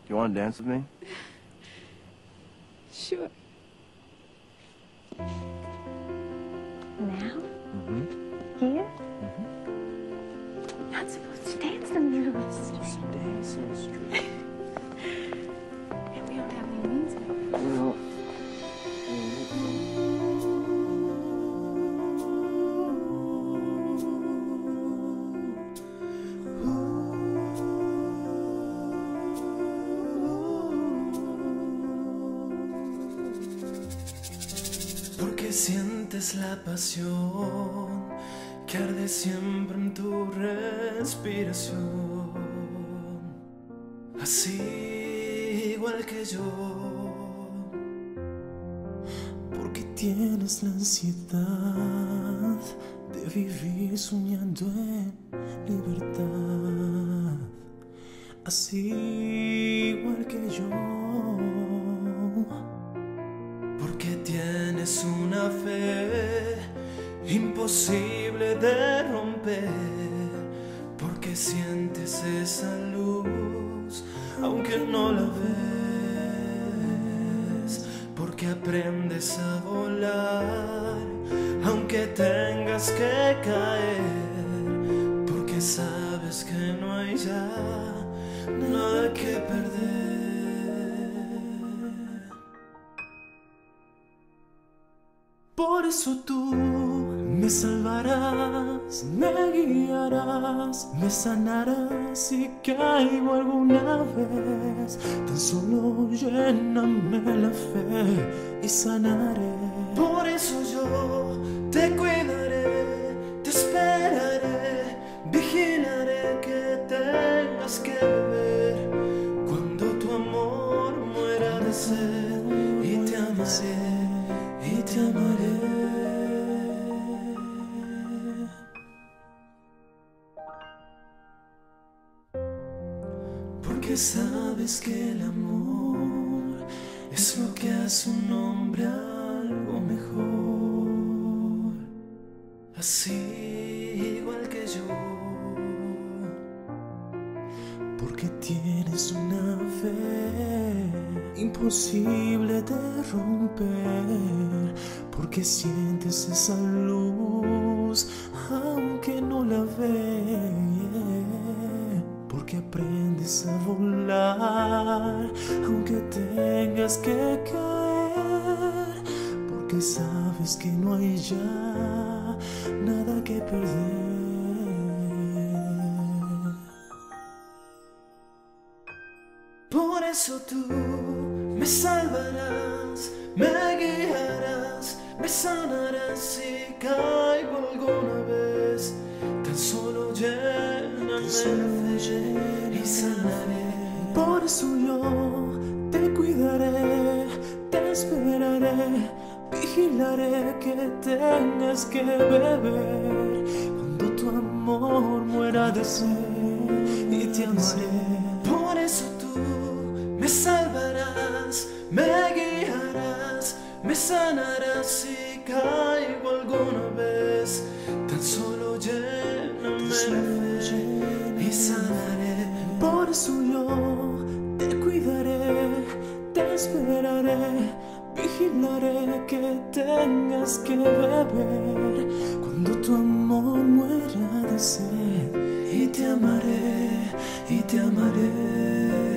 you want to dance with me? Sure. Now? Mm-hmm. Here? Mm-hmm. Not supposed to dance in the middle of the street. Just dance in the street. And we don't have any music. Well, Porque sientes la pasión que arde siempre en tu respiración, así igual que yo. Porque tienes la ansiedad de vivir soñando en libertad, así igual que yo. Porque tienes una fe imposible de romper, porque sientes esa luz aunque no la ves, porque aprendes a volar aunque tengas que caer, porque sabes que no hay ya nada que perder. Por eso tú me salvarás, me guiarás, me sanarás si caigo alguna vez. Tan solo lléname la fe y sanaré. Por eso yo te cuidaré, te esperaré, vigilaré que tengas que beber. Cuando tu amor muera de sed, y te amaré. Y te amaré. Porque sabes que el amor es lo que hace un hombre algo mejor, así igual que yo. Porque tienes una fe imposible de romper, porque sientes esa luz aunque no la ves, porque aprendes a volar aunque tengas que caer, porque sabes que no hay ya nada que perder. Por eso tú me salvarás, me guiarás, me sanarás si caigo alguna vez. Tan solo lléname la fe y sanaré. Por eso yo te cuidaré, te esperaré, vigilaré que tengas que beber. Cuando tu amor muera de sed, y te amaré. Por eso me salvarás, me guiarás, me sanarás si caigo alguna vez. Tan solo lléname la fe y sanaré. Por eso yo te cuidaré, te esperaré, vigilaré que tengas que beber. Cuando tu amor muera de sed, y te amaré, y te amaré.